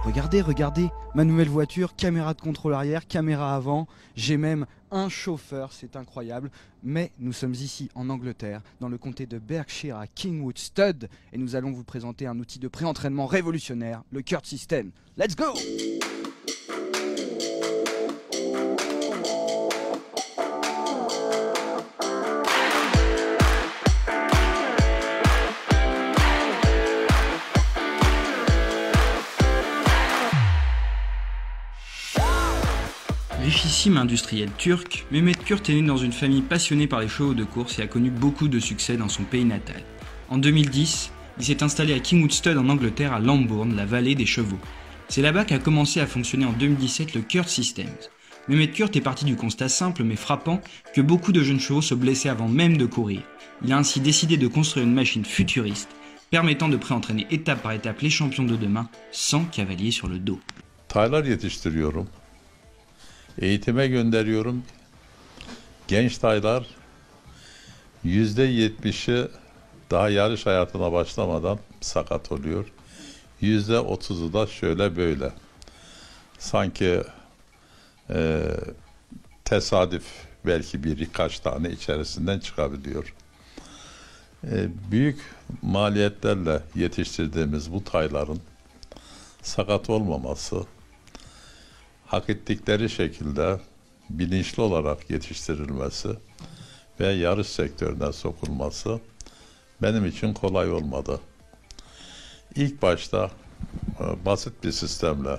Regardez, regardez, ma nouvelle voiture, caméra de contrôle arrière, caméra avant, j'ai même un chauffeur, c'est incroyable. Mais nous sommes ici en Angleterre, dans le comté de Berkshire à Kingwood Stud, et nous allons vous présenter un outil de pré-entraînement révolutionnaire, le Kurt System. Let's go! Richissime industriel turc, Mehmet Kurt est né dans une famille passionnée par les chevaux de course et a connu beaucoup de succès dans son pays natal. En 2010, il s'est installé à Kingwood Stud en Angleterre à Lambourn, la vallée des chevaux. C'est là-bas qu'a commencé à fonctionner en 2017 le Kurt System. Mehmet Kurt est parti du constat simple mais frappant que beaucoup de jeunes chevaux se blessaient avant même de courir. Il a ainsi décidé de construire une machine futuriste permettant de pré-entraîner étape par étape les champions de demain sans cavalier sur le dos. Taylar yetiştiriyorum. Eğitime gönderiyorum. Genç taylar %70'i daha yarış hayatına başlamadan sakat oluyor. %30'u da şöyle böyle. Sanki tesadüf belki birkaç tane içerisinden çıkabiliyor. Büyük maliyetlerle yetiştirdiğimiz bu tayların sakat olmaması, hak ettikleri şekilde bilinçli olarak yetiştirilmesi ve yarış sektörüne sokulması benim için kolay olmadı. İlk başta basit bir sistemle.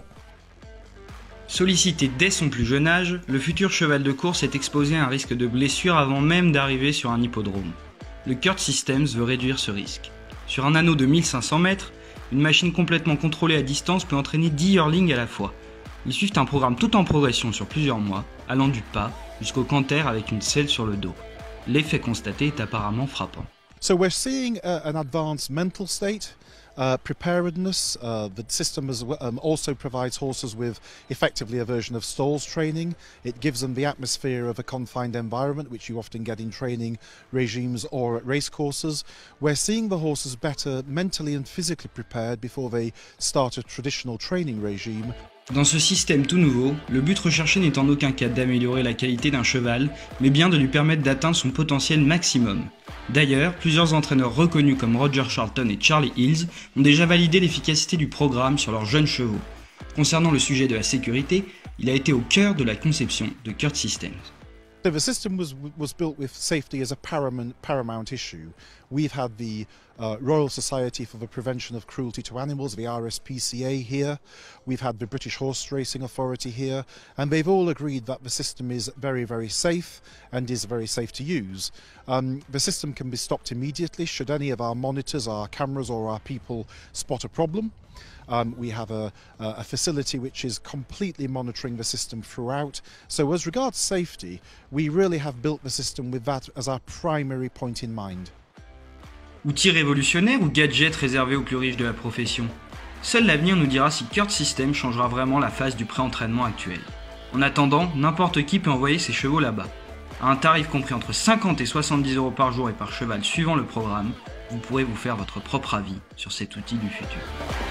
Sollicité dès son plus jeune âge, le futur cheval de course est exposé à un risque de blessure avant même d'arriver sur un hippodrome. Le Kurt Systems veut réduire ce risque. Sur un anneau de 1500 mètres, une machine complètement contrôlée à distance peut entraîner 10 yearlings à la fois. Ils suivent un programme tout en progression sur plusieurs mois, allant du pas jusqu'au canter avec une selle sur le dos. L'effet constaté est apparemment frappant. So we're seeing an advanced mental state, preparedness. The system also provides horses with effectively a version of stalls training. It gives them the atmosphere of a confined environment, which you often get in training regimes or at race courses. We're seeing the horses better mentally and physically prepared before they start a traditional training regime. Dans ce système tout nouveau, le but recherché n'est en aucun cas d'améliorer la qualité d'un cheval, mais bien de lui permettre d'atteindre son potentiel maximum. D'ailleurs, plusieurs entraîneurs reconnus comme Roger Charlton et Charlie Hills ont déjà validé l'efficacité du programme sur leurs jeunes chevaux. Concernant le sujet de la sécurité, il a été au cœur de la conception de Kurt Systems. So the system was built with safety as a paramount issue. We've had the Royal Society for the Prevention of Cruelty to Animals, the RSPCA here. We've had the British Horse Racing Authority here, and they've all agreed that the system is very, very safe and is very safe to use. The system can be stopped immediately should any of our monitors, our cameras or our people spot a problem. We have a facility which is completely monitoring the system throughout. So as regards safety, we really have built the system with that as our primary point in mind. Outil révolutionnaire ou gadget réservé aux plus riches de la profession? Seul l'avenir nous dira si Kurt System changera vraiment la phase du pré-entraînement actuel. En attendant, n'importe qui peut envoyer ses chevaux là-bas. À un tarif compris entre 50 et 70 € par jour et par cheval suivant le programme, vous pourrez vous faire votre propre avis sur cet outil du futur.